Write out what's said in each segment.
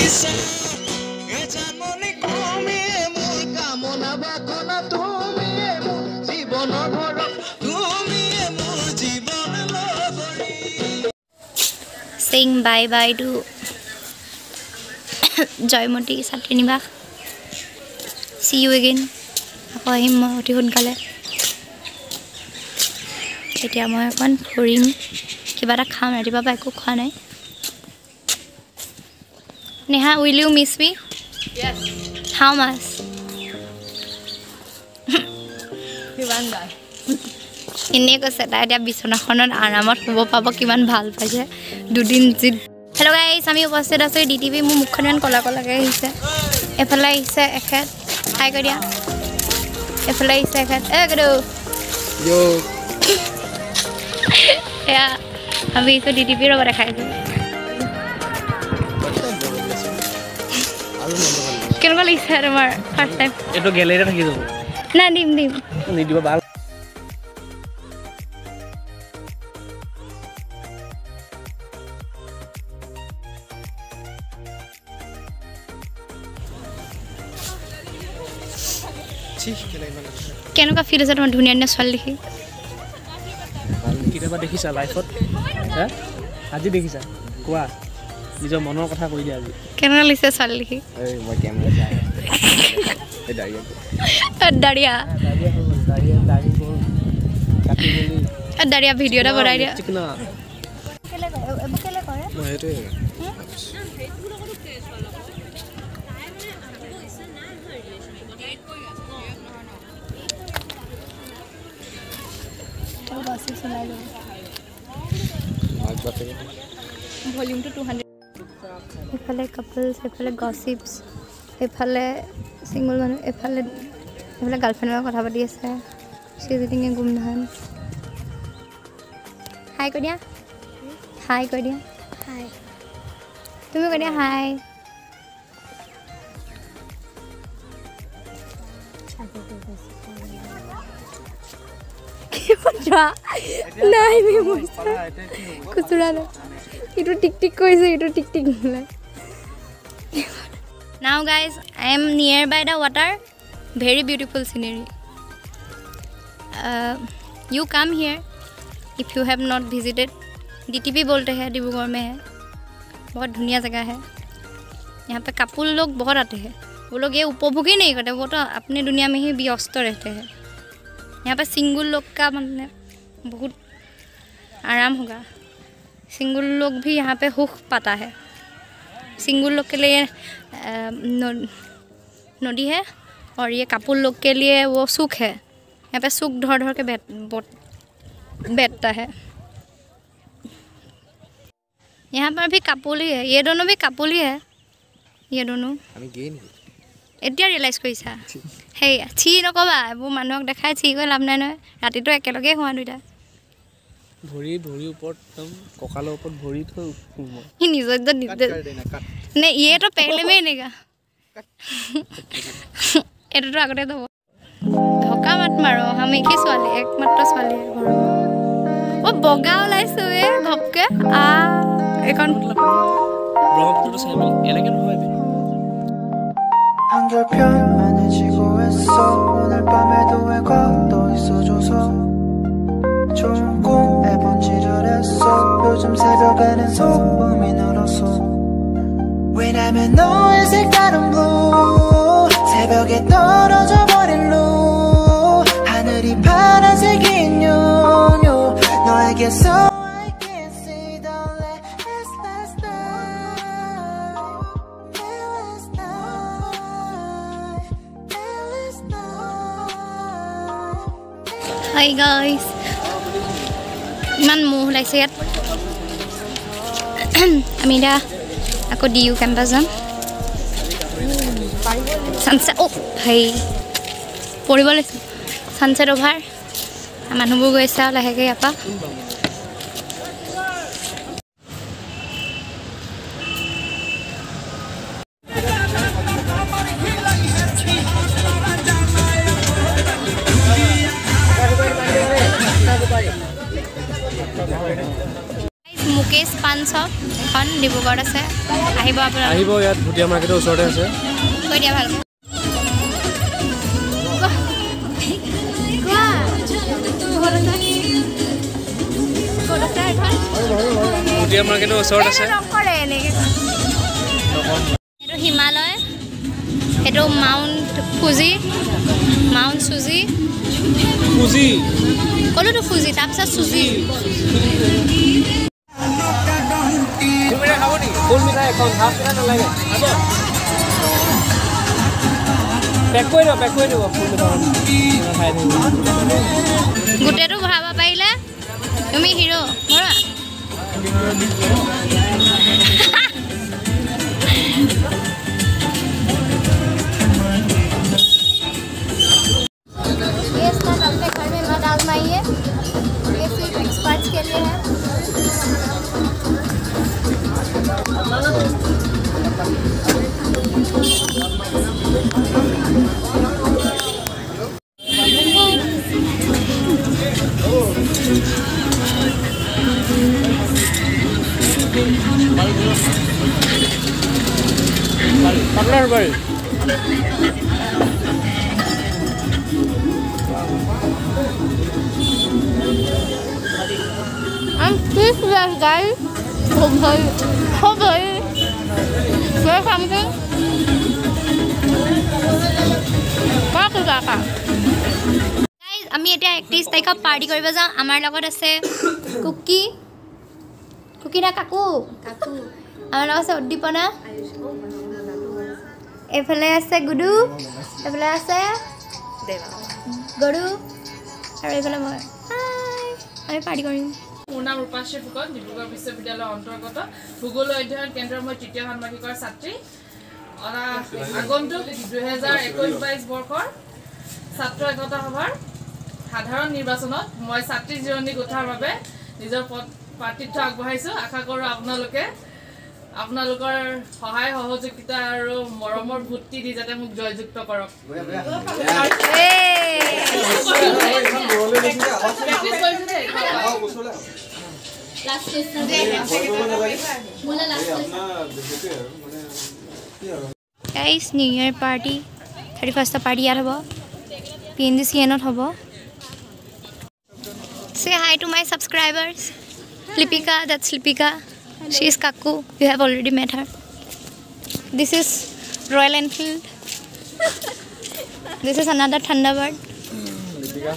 Saying bye bye to Joymoti Satrinibak. See you again. Ako ahim oti sonkale. Etia moi ekon furim. Kiba ta kham ratipa pa ekko khwa nai. Neha, will you miss me? Yes. How much? Kiman ba? Inne ko seta etia bisonakhonot aramot hobo pabo kiman bhal paise dudin jid. Hello guys, আমি উপস্থিত আছো DTV মু মুখখন কলা কলা কে আহিছে এফালে আহিছে এখেত হাই কৰিয়া এফালে আহিছে এখেত এ গডো yo या আমি তো ডিটিভি ৰ দেখাইছো কেনেকুৱা লাগিছে তোমাৰ ফাৰ্স্ট টাইম এটো গ্যালারিতে থাকি যাব না দিম নি দিবা ভাল কেনেকুৱা ফিল আছে তোমাৰ ধুনীয়া ধুনীয়া ছোৱালী দেখি কিবা দেখিছা লাইফত হ্যাঁ আজি দেখিছা কোৱা নিজৰ মনৰ কথা কৈ দিয়া আজি কেনেকুৱা লাগিছে ছোৱালী দেখি এই মই কেমেৰা চাই এই দাঁড়িয়া দাঁড়িয়া কাটি মেলি দাঁড়িয়া ভিডিও এটা বনাই দিয়া চিকনা কেলে কৰে এবু কেলে কৰে মই হেতু ভলিউম টু 200 এফালে কাপলস এফালে গসিপস এফালে সিঙ্গল মানুহ এফালে গার্লফ্রেন্ডৰ কথা পাতি আছে সিজিটিঙে গুমধান হাই কৈ দিয়া হাই কৈ দিয়া হাই তুমি কৈ দিয়া হাই নাই খুচুৰা ইটো টিক টিক কৰিছে ইটো টিক টিক Now guys, I am nearby the water. Very beautiful scenery. You come here if you have not visited. DTV बोलते हैं डिब्रूगढ़ में है बहुत धुनिया जगह है यहाँ पे कपल लोग बहुत आते हैं वो लोग ये उपभोग ही नहीं करते वो तो अपने दुनिया में ही व्यस्त रहते हैं यहाँ पे सिंगल लोग का मतलब बहुत आराम होगा सिंगल लोग भी यहाँ पे हुक पाता है सिंगल लोग के लिए नदी है और ये कपल लोग के लिए वो सुख है यहाँ पे सुख धर धर के बैठता है यहाँ पर भी कपल ही है ये दोनों भी कपल ही है ये दोनों এতিয়া ৰিয়েলাইজ কৰিছা হেই ছি নকবা এইবোৰ মানুহক দেখাই ছি কৈ লাভ নাই নহয় ৰাতিটো একেলগে হোৱা দুইটা ভৰি ভৰি ওপৰত একদম কঁকালৰ ওপৰত ভৰি থৈ ই নিজৰ নে ये तो पहले में नहीं का এটা তো আগতে দব ধকা মাত মাৰো আমি কি ছোৱালী একমাত্ৰ ছোৱালী ঘৰ ও বগা ওলাইছো এ ঘপকে এখন ব্ৰহ্মপুত্ৰ চাই এনেকে নহয় 한결 편안해지고 했어 오늘 밤에도 왜 걷어 있어줘서 좋은 꿈 매번 지랄했어 요즘 새벽에는 소음이 늘었어 왜냐면 너의 색다른 blue 새벽에 떨어져 버린 루 하늘이 파란색인 요요 너에게서 Hi guys, iman muh laise yat. Ami dah aku di U campus jam. Sunset oh hai. Pori bole sunset over. Manuhbor goisa lahege apa? Mukesh Pan Shop এখন ডিব্ৰুগড়ত আছে আহিব আপোনালোক আহিব ইয়াত ভুটিয়া মাৰ্কেটৰ ওচৰতে আছে কৈ দিয়া ভালকৈ ভুটিয়া মাৰ্কেটৰ ওচৰত আছে এইটো হিমালয় এইটো মাউণ্ট ফুজি ফুজি ক'লোতো ফুজি তাৰপিছত চুজি ফুল মিঠাই এখন হাফ মিঠাই নালাগে পেক কৰি দিব ফুল মিঠাই খাই থাকিব গোটেইটো ভৰাব পাৰিলে তুমি হিৰো ভৰা ये स्टैंड अपने घर में मत आजमाइए ये सिर्फ एक्सपर्ट्स के लिए है আপনার বাড়ি I'm speechless, guys. Oh boy, say something. Guys, আমি এতিয়া 31 তাৰিখত পাৰ্টি কৰিব যাওঁ আমাৰ লগত আছে কুকি না কাকু আমাৰ লগত আছে উদ্দীপনা এফালে আছে গুডু এফালে আছে গৰু আৰু এফালে মই আমি পাৰ্টি কৰিম মোৰ নাম ৰূপাশ্ৰী ফুকন ডিব্ৰুগড় বিশ্ববিদ্যালয়ৰ অন্তৰ্গত ভূগোল অধ্যয়ন কেন্দ্ৰৰ মই তৃতীয় ষান্মাসিকৰ ছাত্ৰী আগন্তুক 2021-22 বৰ্ষৰ ছাত্ৰ একতা সভাৰ সাধাৰণ নিৰ্বাচনত মই ছাত্ৰী জিৰণি গোটাৰ বাবে নিজৰ প্ৰাৰ্থিত্ব আগবঢ়াইছো আশা কৰোঁ আপোনালোকৰ সহায় সহযোগিতা আৰু মৰমৰ ভোটটি দি যাতে মোক জয়যুক্ত কৰক Guys, New Year party 31st party yaar hobo PNGCN hobo say hi to my subscribers Lipika that's Lipika she is Kaku you have already met her this is Royal Enfield this is another Thunderbird Lipika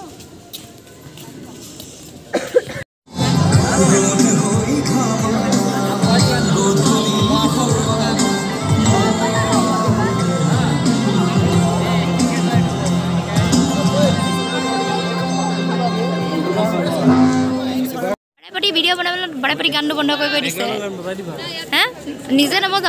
video বনাবলৈ বড়াপৰি গানটো বন্ধ কৰি দিছে হা নিজে নবজাব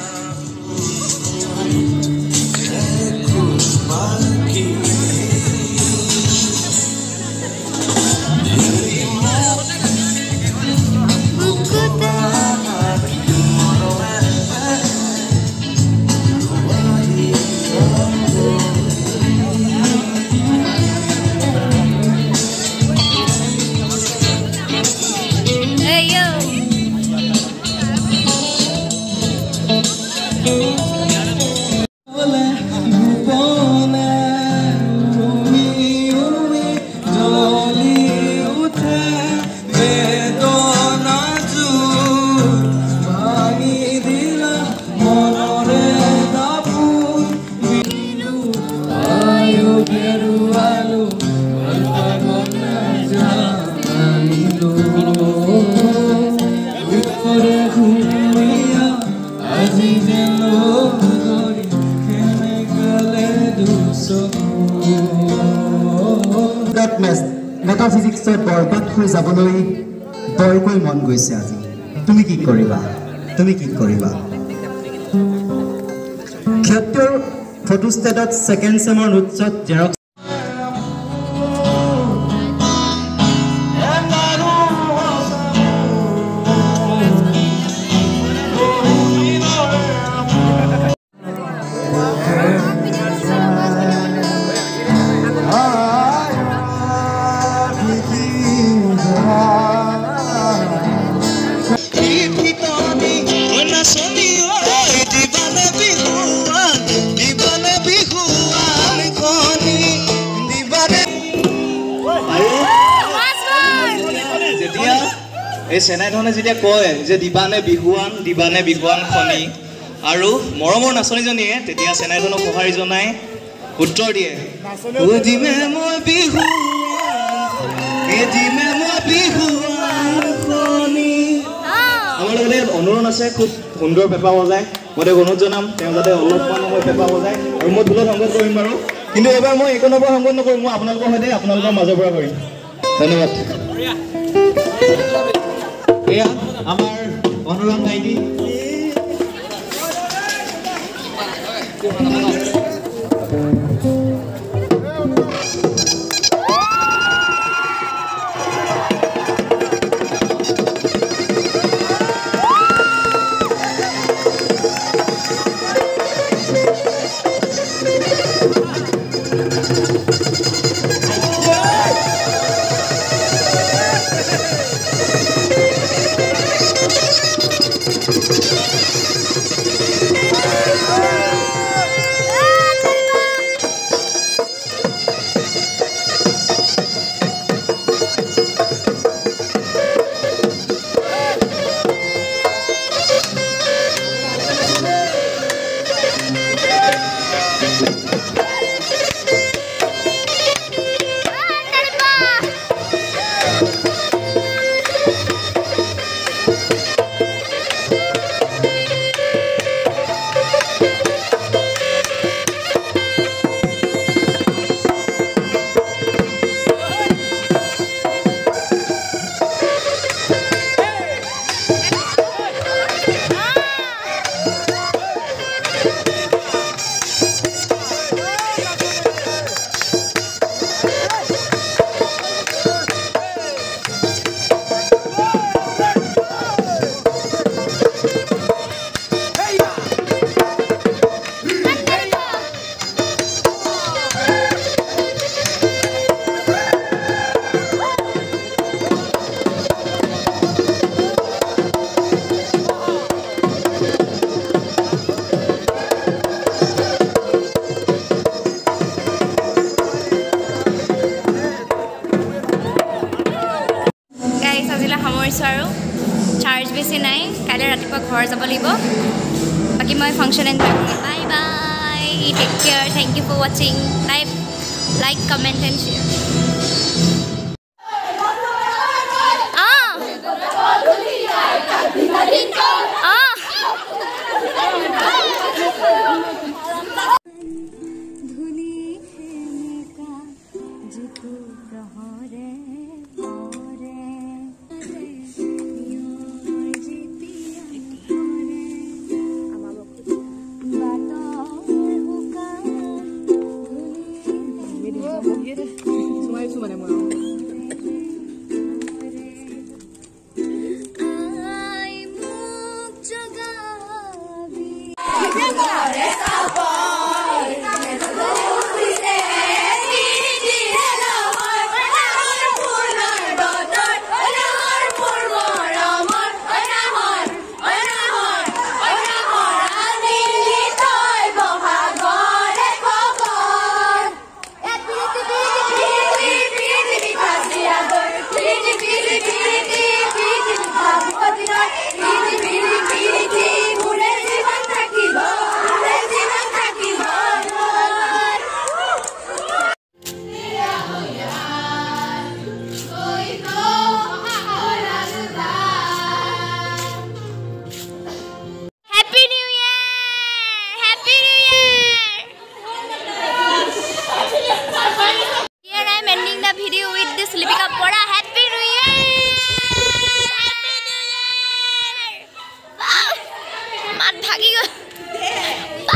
মেটাফিজিক্সত বৰবাদ হৈ যাবলৈ বৰকৈ মন গৈছে আজি তুমি কি কৰিবা ক্ষেত্ৰৰ ফটোষ্টেটত সেকেন্ড সেমৰ নোটছত জেৰক্স Keep on চেনাইধনে যেতিয়া কয় যে দিবানে বিহুৱান খনি আৰু মৰমৰ নাচনীজনীয়ে তেতিয়া চেনাইধনক সঁহাৰি জনাই উত্তৰ দিয়ে দিমে মই বিহুৱান খনি। আমাৰ লগতে অনুৰণ আছে খুব সুন্দৰ পেঁপা বজায়। মই তেওঁক অনুৰোধ জনাম তেওঁ যাতে অলপমান সময় পেঁপা বজায় আৰু মই ঢোলত সংগত কৰিম বাৰু, কিন্তু এইবাৰ মই এইকণৰ পৰা সংগত নকৰিম, মই আপোনালোকৰ সৈতে আপোনালোকৰ মাজৰ পৰা কৰিম। ধন্যবাদ। এয়া আমাৰ অনুৰাগ নাইকি। চাৰ্জ বেছি নাই, কাইলৈ ৰাতিপুৱা ঘৰ যাব লাগিব। বাকী মই ফাংচন এনজয় কৰিম। Bye bye, take care, thank you for ৱাচিং। Like comment and share.